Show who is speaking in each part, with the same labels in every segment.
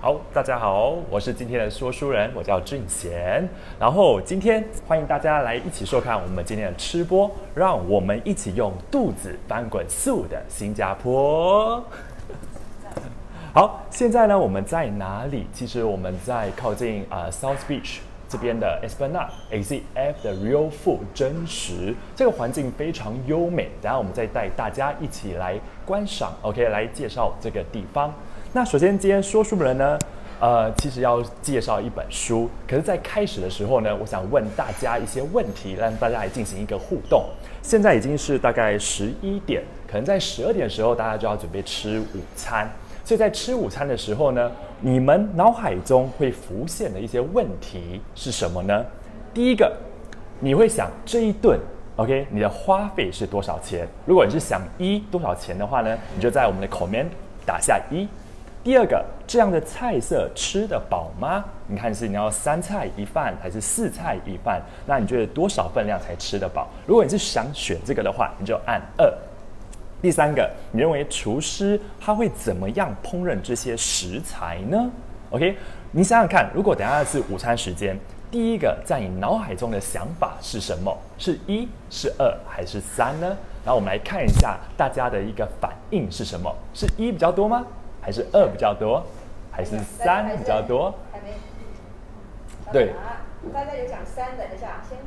Speaker 1: 好，大家好，我是今天的说书人，我叫俊贤。然后今天欢迎大家来一起收看我们今天的吃播，让我们一起用肚子翻滚素的新加坡。好，现在呢我们在哪里？其实我们在靠近South Beach 这边的 Esplanade AZF 的 Real Food 真实，这个环境非常优美。等下我们再带大家一起来观赏 ，OK， 来介绍这个地方。那首先今天说书人呢，其实要介绍一本书。可是，在开始的时候呢，我想问大家一些问题，让大家来进行一个互动。现在已经是大概11点，可能在12点的时候，大家就要准备吃午餐。所以在吃午餐的时候呢，你们脑海中会浮现的一些问题是什么呢？第一个，你会想这一顿 ，OK， 你的花费是多少钱？如果你是想多少钱的话呢，你就在我们的 comment 打下1。第二个，这样的菜色吃得饱吗？你看是你要3菜1饭还是4菜1饭？那你觉得多少分量才吃得饱？如果你是想选这个的话，你就按2。第三个，你认为厨师他会怎么样烹饪这些食材呢 ？OK， 你想想看，如果等一下是午餐时间，第一个在你脑海中的想法是什么？是1、是2还是3呢？然后我们来看一下大家的一个反应是什么？是1比较多吗？还是2比较多？还是3比较多？
Speaker 2: 还没。
Speaker 1: 对。
Speaker 2: 大家有讲3的，等一下先。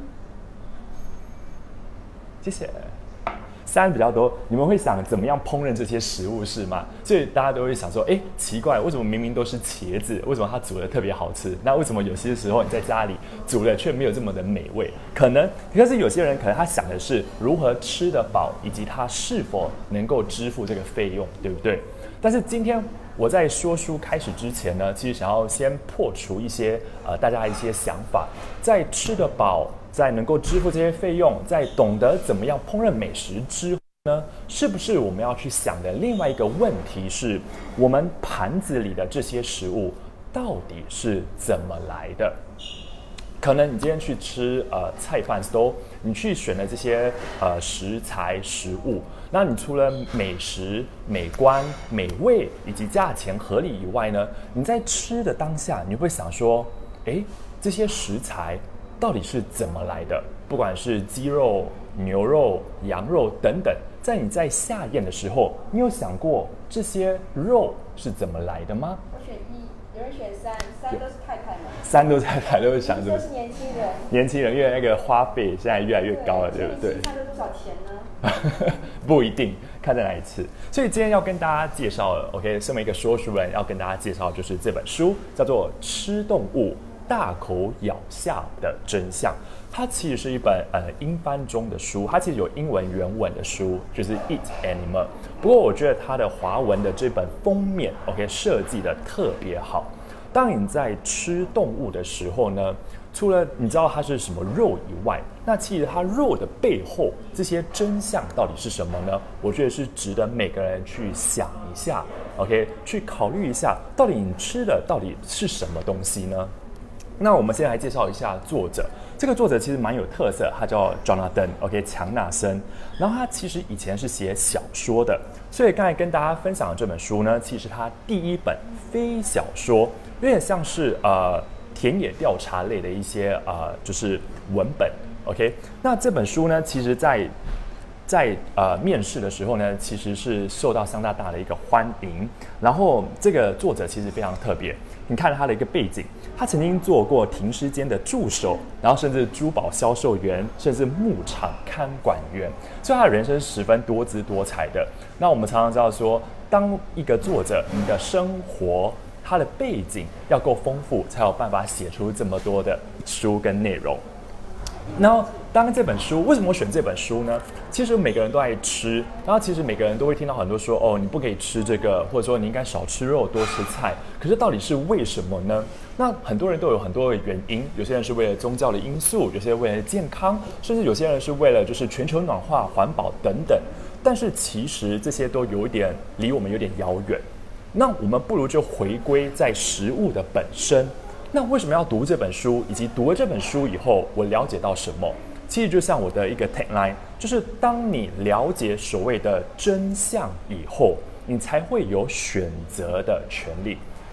Speaker 1: 谢谢。3比较多，你们会想怎么样烹饪这些食物是吗？所以大家都会想说，奇怪，为什么明明都是茄子，为什么它煮的特别好吃？那为什么有些时候你在家里煮的却没有这么的美味？可是有些人可能他想的是如何吃得饱，以及他是否能够支付这个费用，对不对？但是今天我在说书开始之前呢，其实想要先破除一些大家一些想法，在吃得饱，在能够支付这些费用，在懂得怎么样烹饪美食之后呢，是不是我们要去想的另外一个问题是，我们盘子里的这些食物到底是怎么来的？可能你今天去吃菜饭 store， 你去选的这些食材食物，那你除了美食、美观、美味以及价钱合理以外呢，你在吃的当下，你会想说，这些食材到底是怎么来的？不管是鸡肉、牛肉、羊肉等等，你在下咽的时候，你有想过这些肉是怎么来的吗？
Speaker 2: 我选1，有人选3都是太太嘛。
Speaker 1: 3都是太太，都是想
Speaker 2: 都是年轻人。
Speaker 1: 年轻人，因为那个花费现在越来越高了，对不对？
Speaker 2: 看了多少钱呢？
Speaker 1: 不一定，看在哪一次。所以今天要跟大家介绍了 ，OK， 身为一个说书人，要跟大家介绍就是这本书，叫做《吃动物大口咬下的真相》。它其实是一本英翻中的书，它其实有英文原文的书，就是 Eat Animal。不过我觉得它的华文的这本封面 ，OK， 设计的特别好。当你在吃动物的时候呢，除了你知道它是什么肉以外，那其实它肉的背后这些真相到底是什么呢？我觉得是值得每个人去想一下 ，OK， 去考虑一下，到底你吃的到底是什么东西呢？那我们先来介绍一下作者。这个作者其实蛮有特色，他叫 Jonathan， 强纳森。然后他其实以前是写小说的，所以刚才跟大家分享的这本书呢，其实他第一本非小说，有点像是田野调查类的一些就是文本。OK， 那这本书呢，其实在面试的时候呢，其实是受到相当大的一个欢迎。然后这个作者其实非常特别，你看他的一个背景，他曾经做过停尸间的助手，然后甚至珠宝销售员，甚至牧场看管员，所以他的人生十分多姿多彩的。那我们常常知道说，当一个作者，你的生活他的背景要够丰富，才有办法写出这么多的书跟内容。然后，当这本书为什么我选这本书呢？其实每个人都爱吃，然后其实每个人都会听到很多说，你不可以吃这个，或者说你应该少吃肉，多吃菜。可是到底是为什么呢？那很多人都有很多的原因，有些人是为了宗教的因素，有些人为了健康，甚至有些人是为了就是全球暖化、环保等等。但是其实这些都有点离我们有点遥远。那我们不如就回归在食物的本身。那为什么要读这本书？以及读了这本书以后，我了解到什么？其实就像我的一个 tagline， 就是当你了解所谓的真相以后，你才会有选择的权利。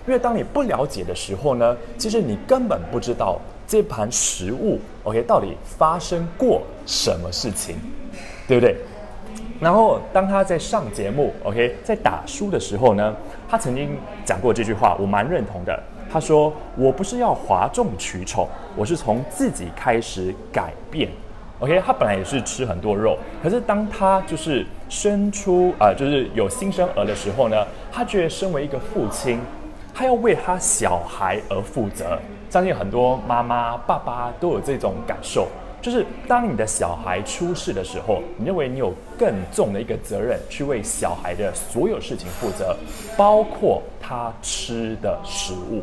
Speaker 1: 因为当你不了解的时候呢，其实你根本不知道这盘食物 OK 到底发生过什么事情，对不对？然后当他在上节目 OK 在打书的时候呢，他曾经讲过这句话，我蛮认同的。他说：“我不是要哗众取宠，我是从自己开始改变。” OK， 他本来也是吃很多肉，可是当他就是生出就是有新生儿的时候呢，他觉得身为一个父亲，他要为他小孩而负责。相信很多妈妈、爸爸都有这种感受，就是当你的小孩出事的时候，你认为你有更重的一个责任去为小孩的所有事情负责，包括他吃的食物。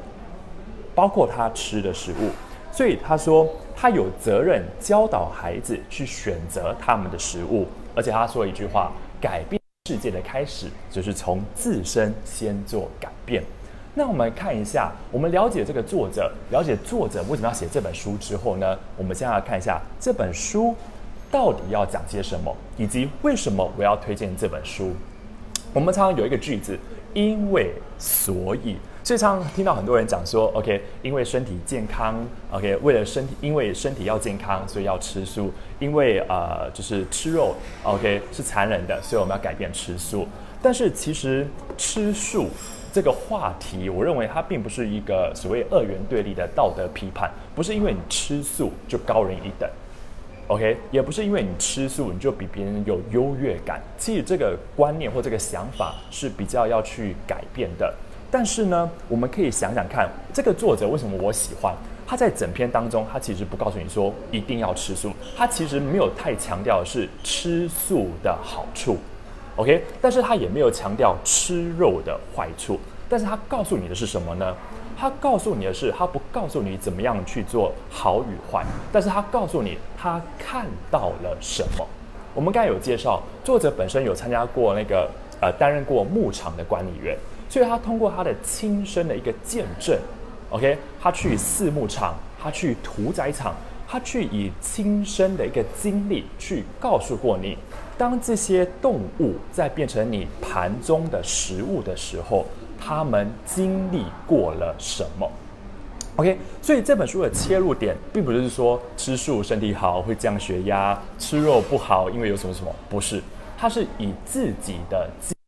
Speaker 1: 所以他说，他有责任教导孩子去选择他们的食物，而且他说了一句话：改变世界的开始就是从自身先做改变。那我们看一下，我们了解这个作者，了解作者为什么要写这本书之后呢，我们现在来看一下这本书到底要讲些什么，以及为什么我要推荐这本书。我们常常有一个句子，因为所以。所以常常听到很多人讲说 ，OK， 因为身体健康 ，OK， 因为身体要健康，所以要吃素。因为就是吃肉 ，OK， 是残忍的，所以我们要改变吃素。但是其实吃素这个话题，我认为它并不是一个所谓二元对立的道德批判，不是因为你吃素就高人一等 ，OK， 也不是因为你吃素你就比别人有优越感。其实这个观念或这个想法是比较要去改变的。但是呢，我们可以想想看，这个作者为什么我喜欢他？在整篇当中，他其实不告诉你说一定要吃素，他其实没有太强调的是吃素的好处 ，OK？ 但是他也没有强调吃肉的坏处。但是他告诉你的是什么呢？他告诉你的是，他不告诉你怎么样去做好与坏，但是他告诉你他看到了什么。我们刚才有介绍，作者本身有参加过那个担任过牧场的管理员。所以他通过他的亲身的一个见证 ，OK， 他去饲牧场，他去屠宰场，他去以亲身的一个经历去告诉过你，当这些动物在变成你盘中的食物的时候，他们经历过了什么 ？OK， 所以这本书的切入点并不是说吃素身体好会降血压，吃肉不好因为有什么什么，不是，它是以自己的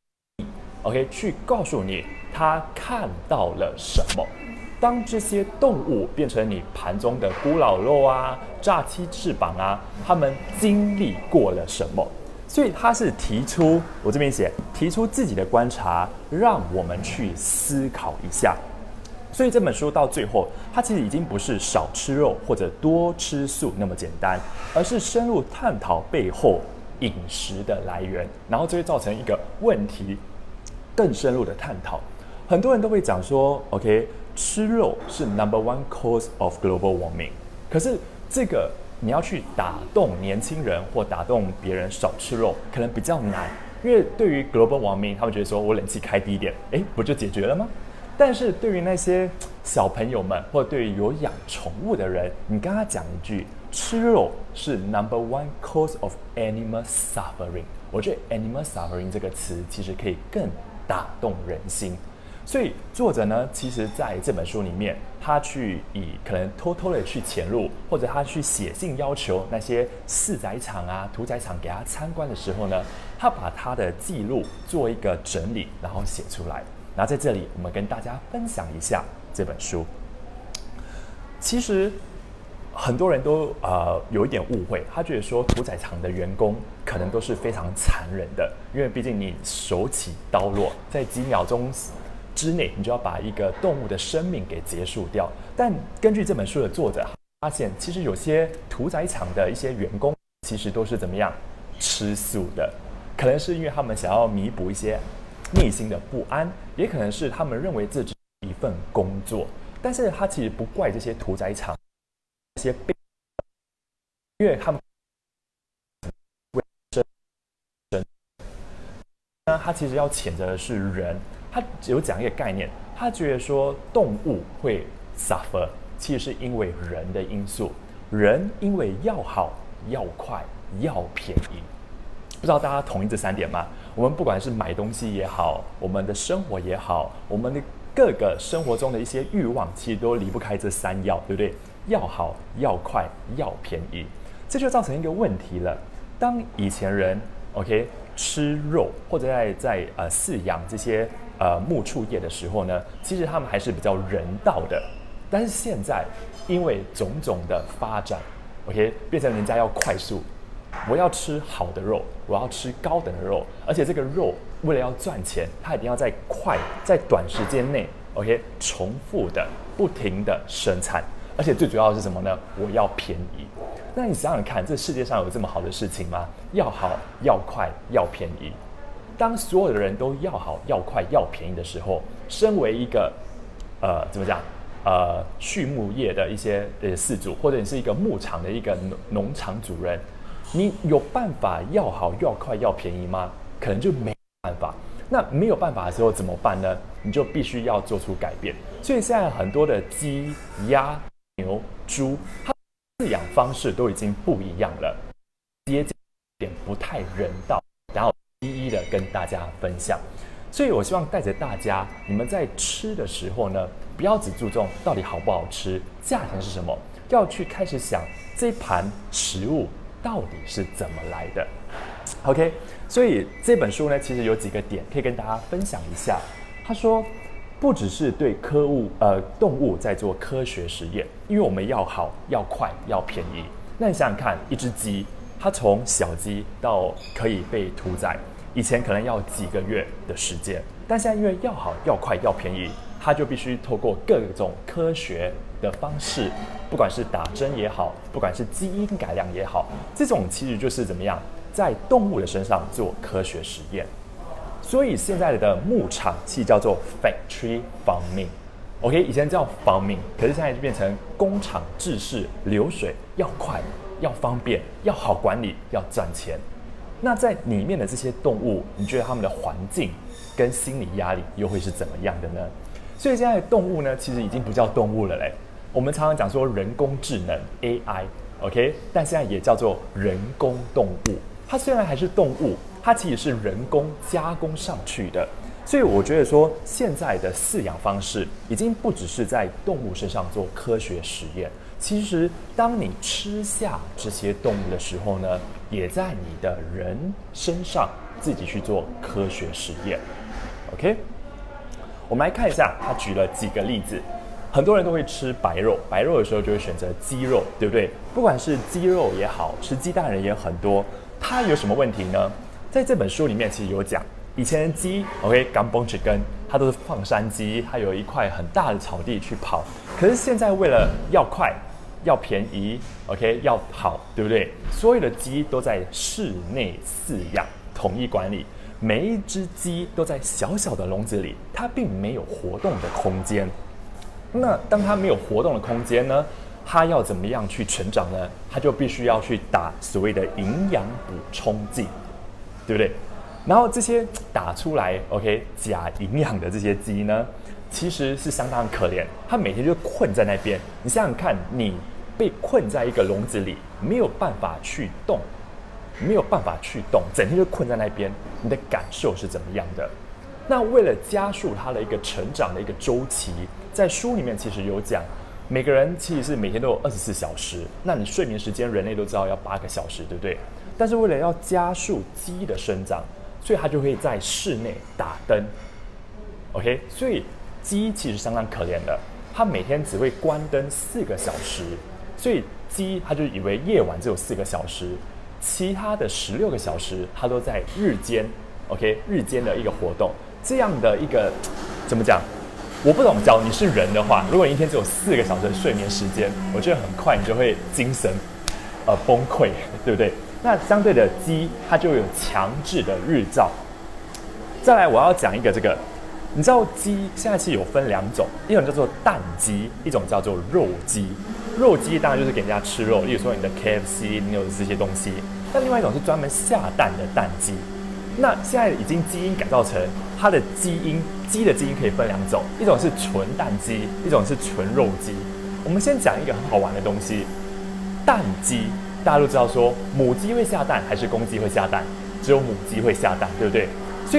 Speaker 1: OK， 去告诉你他看到了什么。当这些动物变成你盘中的咕老肉啊、炸鸡翅膀啊，他们经历过了什么？所以他是提出，我这边写，提出自己的观察，让我们去思考一下。所以这本书到最后，它其实已经不是少吃肉或者多吃素那么简单，而是深入探讨背后饮食的来源，然后这会造成一个问题。更深入的探讨，很多人都会讲说 ，OK， 吃肉是 No.1 cause of global warming。可是这个你要去打动年轻人或打动别人少吃肉，可能比较难，因为对于 global warming， 他们觉得说我冷气开低一点，不就解决了吗？但是对于那些小朋友们，或对于有养宠物的人，你跟他讲一句，吃肉是 No.1 cause of animal suffering。我觉得 animal suffering 这个词其实可以更打动人心，所以作者呢，其实在这本书里面，他去以可能偷偷的去潜入，或者他去写信要求那些饲宰场啊、屠宰场给他参观的时候呢，他把他的记录做一个整理，然后写出来。然后在这里，我们跟大家分享一下这本书。其实很多人都有一点误会，他觉得说屠宰场的员工可能都是非常残忍的，因为毕竟你手起刀落，在几秒钟之内，你就要把一个动物的生命给结束掉。但根据这本书的作者发现，其实有些屠宰场的一些员工其实都是怎么样吃素的，可能是因为他们想要弥补一些内心的不安，也可能是他们认为这只是一份工作。但是他其实不怪这些屠宰场。因为他们他其实要谴责的是人。他有讲一个概念，他觉得说动物会 suffer， 其实是因为人的因素。人因为要好、要快、要便宜，不知道大家同意这3点吗？我们不管是买东西也好，我们的生活也好，我们的各个生活中的一些欲望，其实都离不开这3要，对不对？要好、要快、要便宜，这就造成一个问题了。当以前人 OK 吃肉或者在饲养这些牧畜业的时候呢，其实他们还是比较人道的。但是现在因为种种的发展 ，OK 变成人家要快速，我要吃好的肉，我要吃高等的肉，而且这个肉为了要赚钱，它一定要在短时间内 OK 重复的不停的生产。而且最主要的是什么呢？我要便宜。那你想想看，这世界上有这么好的事情吗？要好、要快、要便宜。当所有的人都要好、要快、要便宜的时候，身为一个怎么讲？畜牧业的一些饲主，或者你是一个牧场的一个农场主人，你有办法要好、要快、要便宜吗？可能就没办法。那没有办法的时候怎么办呢？你就必须要做出改变。所以现在很多的鸡、鸭、牛、猪，它的饲养方式都已经不一样了，接近一点不太人道，然后一一的跟大家分享。所以我希望带着大家，你们在吃的时候呢，不要只注重到底好不好吃，价钱是什么，要去开始想这一盘食物到底是怎么来的。OK， 所以这本书呢，其实有几个点可以跟大家分享一下。他说，不只是对动物在做科学实验，因为我们要好、要快、要便宜。那你想想看，一只鸡，它从小鸡到可以被屠宰，以前可能要几个月的时间，但现在因为要好、要快、要便宜，它就必须透过各种科学的方式，不管是打针也好，不管是基因改良也好，这种其实就是怎么样，在动物的身上做科学实验。所以现在的牧场其实叫做 factory farming。OK， 以前叫 farming， 可是现在就变成工厂制式，流水要快、要方便、要好管理、要赚钱。那在里面的这些动物，你觉得他们的环境跟心理压力又会是怎么样的呢？所以现在的动物呢，其实已经不叫动物了嘞。我们常常讲说人工智能 AI，OK， 但现在也叫做人工动物。它虽然还是动物，它其实是人工加工上去的。所以我觉得说，现在的饲养方式已经不只是在动物身上做科学实验，其实当你吃下这些动物的时候呢，也在你的人身上自己去做科学实验。OK， 我们来看一下，他举了几个例子。很多人都会吃白肉，白肉的时候就会选择鸡肉，对不对？不管是鸡肉也好，吃鸡蛋的人也很多。它有什么问题呢？在这本书里面其实有讲，以前的鸡 ，OK， Gambong Chicken， 它都是放山鸡，它有一块很大的草地去跑。可是现在为了要快、要便宜 ，OK， 要好，对不对？所有的鸡都在室内饲养，统一管理，每一只鸡都在小小的笼子里，它并没有活动的空间。那当它没有活动的空间呢？它要怎么样去成长呢？它就必须要去打所谓的营养补充剂，对不对？然后这些打出来 OK 假营养的这些鸡呢，其实是相当可怜，它每天就困在那边。你想想看，你被困在一个笼子里，没有办法去动，整天就困在那边，你的感受是怎么样的？那为了加速它的一个成长的一个周期，在书里面其实有讲。每个人其实是每天都有24小时，那你睡眠时间人类都知道要8个小时，对不对？但是为了要加速鸡的生长，所以它就会在室内打灯 ，OK？ 所以鸡其实相当可怜的，它每天只会关灯4个小时，所以鸡它就以为夜晚只有4个小时，其他的16个小时它都在日间 ，OK？ 日间的一个活动，这样的一个怎么讲？我不懂，假如你是人的话，如果你一天只有4个小时的睡眠时间，我觉得很快你就会精神崩溃，对不对？那相对的鸡，它就有强制的日照。再来，我要讲一个这个，你知道鸡现在其实有分2种，一种叫做蛋鸡，一种叫做肉鸡。肉鸡当然就是给人家吃肉，例如说你的 KFC， 你有这些东西。但另外一种是专门下蛋的蛋鸡。那现在已经基因改造成它的鸡的基因可以分2种，一种是纯蛋鸡，一种是纯肉鸡。我们先讲一个很好玩的东西，蛋鸡大家都知道说母鸡会下蛋还是公鸡会下蛋，只有母鸡会下蛋，对不对？所以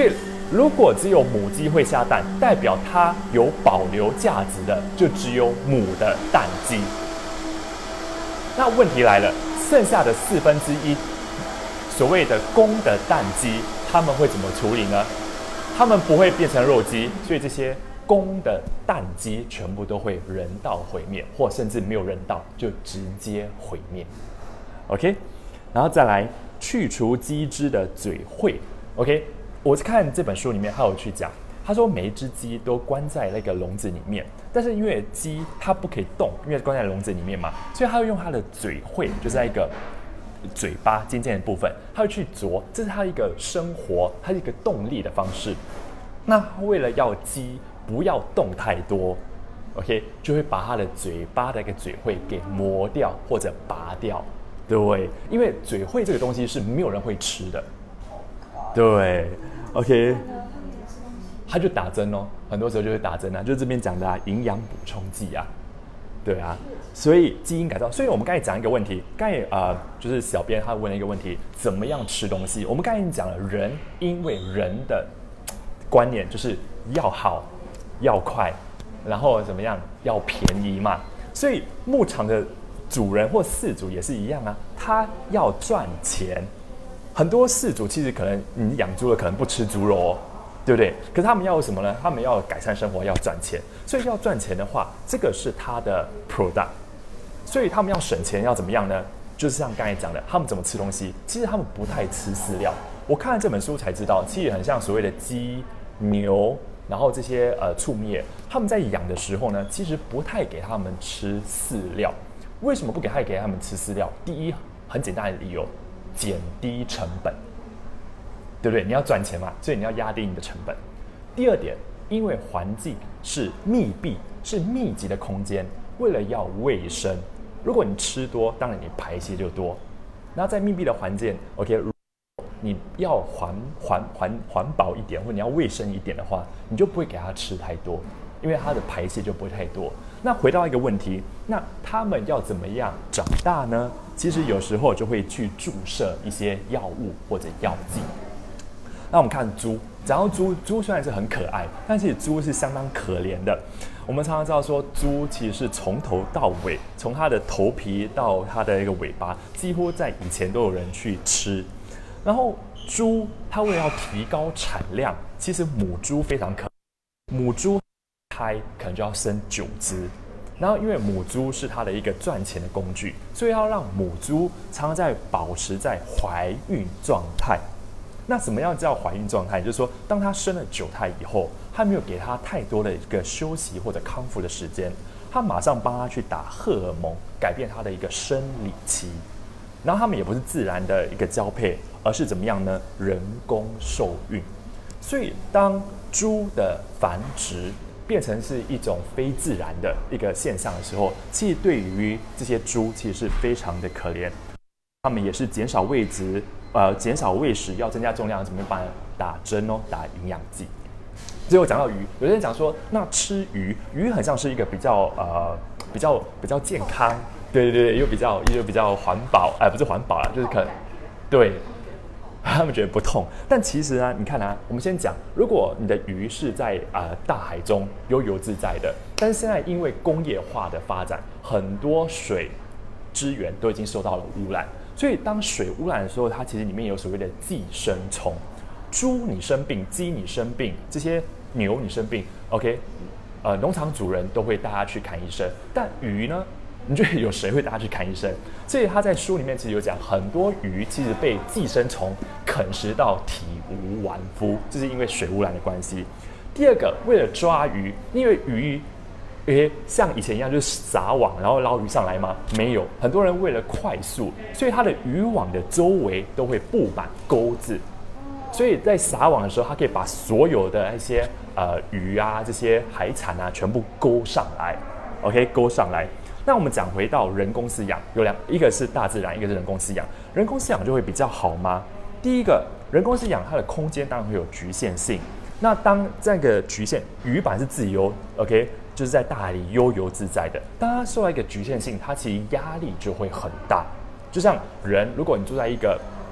Speaker 1: 如果只有母鸡会下蛋，代表它有保留价值的就只有母的蛋鸡。那问题来了，剩下的1/4，所谓的公的蛋鸡，他们会怎么处理呢？他们不会变成肉鸡，所以这些公的蛋鸡全部都会人道毁灭，或甚至没有人道，就直接毁灭。OK， 然后再来去除鸡只的嘴喙。OK， 我看这本书里面还有去讲，他说每一只鸡都关在那个笼子里面，但是因为鸡它不可以动，因为关在笼子里面嘛，所以它会用它的嘴喙，就是那个嘴巴尖尖的部分，它会去啄，这是它一个生活，它一个动力的方式。那为了要鸡不要动太多 ，OK， 就会把它的嘴巴的一个嘴喙给磨掉或者拔掉，对，因为嘴喙这个东西是没有人会吃的，对 ，OK， 它就打针哦，很多时候就会打针啊，就是这边讲的营养补充剂啊，对啊，所以基因改造，所以我们刚才讲一个问题，刚才就是小编他问了一个问题，怎么样吃东西？我们刚才已经讲了，人因为人的观念就是要好、要快，然后怎么样要便宜嘛，所以牧场的主人或饲主也是一样啊，他要赚钱。很多饲主其实可能你养猪的可能不吃猪肉哦，对不对？可是他们要什么呢？他们要改善生活，要赚钱。所以要赚钱的话，这个是他的 product。所以他们要省钱，要怎么样呢？就是像刚才讲的，他们怎么吃东西？其实他们不太吃饲料。我看了这本书才知道，其实很像所谓的鸡、牛，然后这些畜牧业，他们在养的时候呢，其实不太给他们吃饲料。为什么不给他们吃饲料？第一，很简单的理由，减低成本，对不对？你要赚钱嘛，所以你要压低你的成本。第二点，因为环境是密闭、是密集的空间，为了要卫生，如果你吃多，当然你排泄就多。然后在密闭的环境 ，OK， 你要环保一点，或者你要卫生一点的话，你就不会给它吃太多，因为它的排泄就不会太多。那回到一个问题，那他们要怎么样长大呢？其实有时候就会去注射一些药物或者药剂。那我们看猪，讲到猪，猪虽然是很可爱，但其实猪是相当可怜的。我们常常知道说，猪其实是从头到尾，从它的头皮到它的一个尾巴，几乎在以前都有人去吃。然后猪它为了要提高产量，其实母猪非常可怜，母猪胎可能就要生9只。然后因为母猪是它的一个赚钱的工具，所以要让母猪常常在保持在怀孕状态。那什么样叫怀孕状态？就是说，当她生了9胎以后，她没有给她太多的一个休息或者康复的时间，她马上帮她去打荷尔蒙，改变她的一个生理期。然后他们也不是自然的一个交配，而是怎么样呢？人工受孕。所以当猪的繁殖变成是一种非自然的一个现象的时候，其实对于这些猪其实是非常的可怜。他们也是减少喂食，减少喂食，要增加重量，怎么办？打针哦，打营养剂。最后讲到鱼，有些人讲说，那吃鱼，鱼很像是一个比较健康，对，又比较环保，不是环保啦，就是可能对。他们觉得不痛，但其实呢，你看啊，我们先讲，如果你的鱼是在大海中悠游自在的，但是现在因为工业化的发展，很多水资源都已经受到了污染，所以当水污染的时候，它其实里面有所谓的寄生虫。猪你生病，鸡你生病，这些牛你生病 ，OK， 农场主人都会带它去看医生，但鱼呢？你觉得有谁会带它去看医生？所以他在书里面其实有讲，很多鱼其实被寄生虫啃食到体无完肤，这是因为水污染的关系。第二个，为了抓鱼，因为鱼，像以前一样就是撒网然后捞鱼上来吗？没有，很多人为了快速，所以它的渔网的周围都会布满钩子，所以在撒网的时候，它可以把所有的那些鱼啊、这些海产啊全部勾上来 ，OK， 勾上来。那我们讲回到人工饲养，一个是大自然，一个是人工饲养。人工饲养就会比较好吗？第一个，人工饲养它的空间当然会有局限性。那当这个局限，鱼本来是自由 ，OK， 就是在大海里悠游自在的。当它受到一个局限性，它其实压力就会很大。就像人，如果你住在一个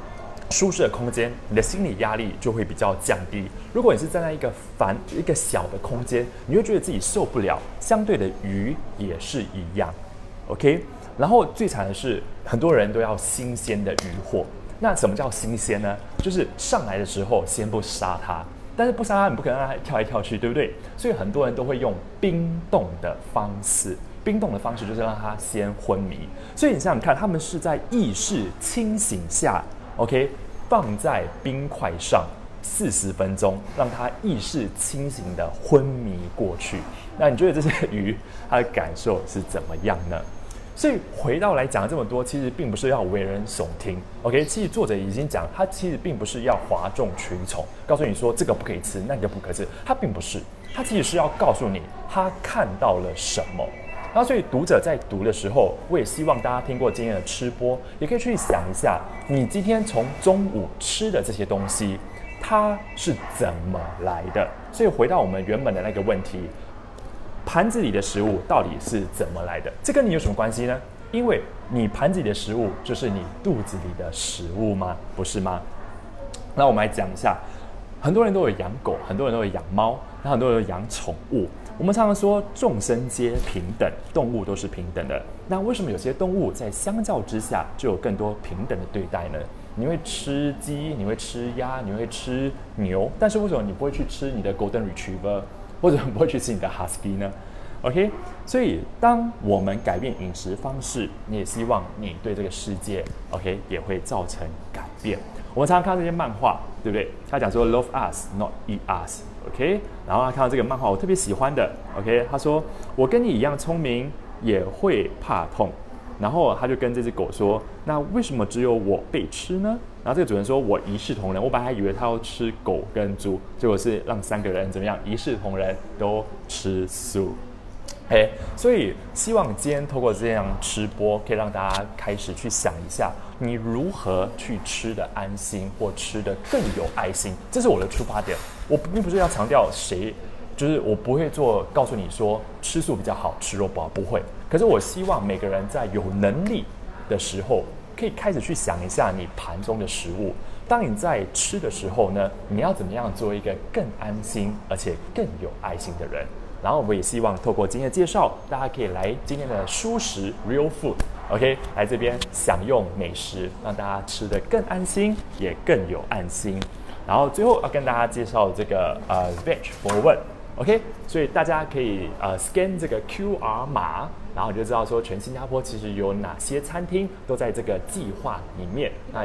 Speaker 1: 舒适的空间，你的心理压力就会比较降低。如果你是站在一个小的空间，你会觉得自己受不了。相对的，鱼也是一样 ，OK。然后最惨的是，很多人都要新鲜的鱼货。那什么叫新鲜呢？就是上来的时候先不杀它，但是不杀它，你不可能让它跳来跳去，对不对？所以很多人都会用冰冻的方式。冰冻的方式就是让它先昏迷。所以你想想看，他们是在意识清醒下。OK， 放在冰块上40分钟，让它意识清醒的昏迷过去。那你觉得这些鱼它的感受是怎么样呢？所以回到来讲了这么多，其实并不是要为人耸听。OK， 其实作者已经讲，他其实并不是要哗众取宠，告诉你说这个不可以吃，那个不可以吃。他并不是，他其实是要告诉你他看到了什么。然后，所以读者在读的时候，我也希望大家听过今天的吃播，也可以去想一下，你今天从中午吃的这些东西，它是怎么来的？所以回到我们原本的那个问题，盘子里的食物到底是怎么来的？这跟你有什么关系呢？因为你盘子里的食物就是你肚子里的食物吗？不是吗？那我们来讲一下，很多人都有养狗，很多人都有养猫，那很多人都有养宠物。我们常常说众生皆平等，动物都是平等的。那为什么有些动物在相较之下就有更多平等的对待呢？你会吃鸡，你会吃鸭，你会吃牛，但是为什么你不会去吃你的 Golden Retriever， 或者不会去吃你的 Husky 呢 ？OK， 所以当我们改变饮食方式，你也希望你对这个世界 OK 也会造成改变。我们常常看到这些漫画，对不对？他讲说 Love us, not eat us。OK， 然后他看到这个漫画，我特别喜欢的。OK， 他说我跟你一样聪明，也会怕痛。然后他就跟这只狗说：“那为什么只有我被吃呢？”然后这个主人说：“我一视同仁。”我本来还以为他要吃狗跟猪，结果是让3个人怎么样一视同仁，都吃素。所以希望今天透过这样吃播，可以让大家开始去想一下，你如何去吃的安心，或吃的更有爱心。这是我的出发点。我并不是要强调谁，就是我不会告诉你说吃素比较好，吃肉不好，不会。可是我希望每个人在有能力的时候，可以开始去想一下你盘中的食物。当你在吃的时候呢，你要怎么样做一个更安心而且更有爱心的人？然后我也希望透过今天的介绍，大家可以来今天的蔬食 Real Food，OK， 来这边享用美食，让大家吃得更安心，也更有爱心。然后最后要跟大家介绍这个Veg Forward，OK， 所以大家可以scan 这个 QR 码，然后你就知道说全新加坡其实有哪些餐厅都在这个计划里面，那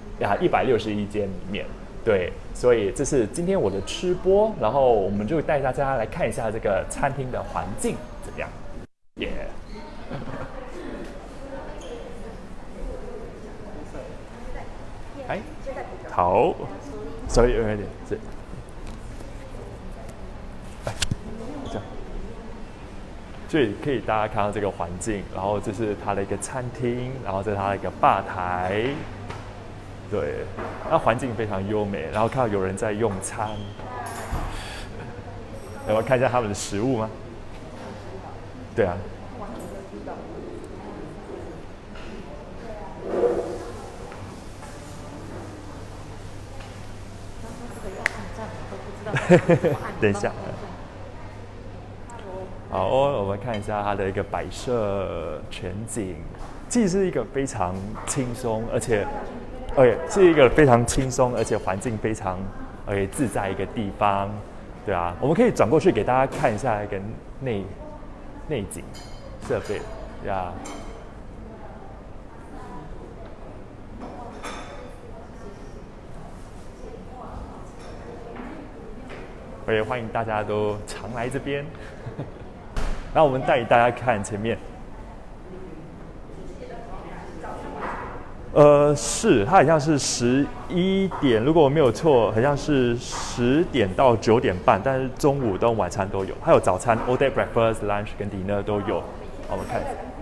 Speaker 1: 161间里面。对，所以这是今天我的吃播，然后我们就带大家来看一下这个餐厅的环境怎么样。耶、哎，好，稍微有点这，哎，这样，所以可以大家看到这个环境，然后这是它的一个餐厅，然后这是它的一个吧台。对，那环境非常优美，然后看到有人在用餐，要不要看一下他们的食物吗？对啊。等一下。好哦，我们看一下它的一个摆设全景，其实是一个非常轻松，而且是一个非常轻松，而且环境非常自在一个地方，对啊，我们可以转过去给大家看一下一个内景设备呀。欢迎大家都常来这边。然后我们带大家看前面。是，它好像是11点，如果我没有错，好像是10点到9点半，但是中午跟晚餐都有，还有早餐 all day breakfast、lunch 跟 dinner 都有。好，我们看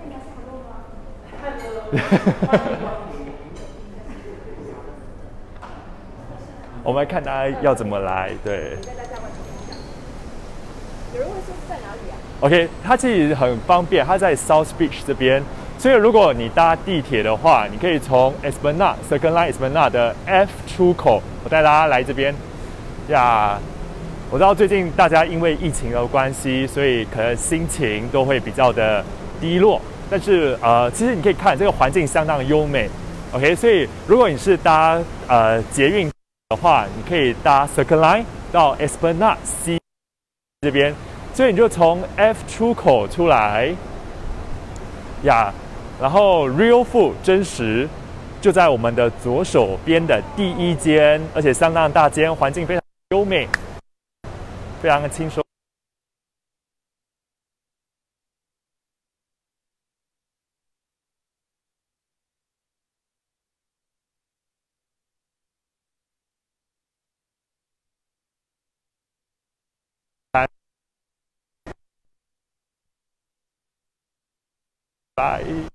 Speaker 1: 一下。我们来看大家要怎么来，对。有人问说在哪里啊 ？OK， 它其实很方便，它在 South Beach 这边。 所以如果你搭地铁的话，你可以从 Esplanade Circle Line Esplanade 的 F 出口，我带大家来这边呀。我知道最近大家因为疫情的关系，所以可能心情都会比较的低落。但是其实你可以看这个环境相当优美 ，OK。所以如果你是搭捷运的话，你可以搭 Circle Line 到 Esplanade C 这边，所以你就从 F 出口出来呀，然后 Real Food 真实就在我们的左手边的第一间，而且相当大间，环境非常优美。非常的轻松。拜。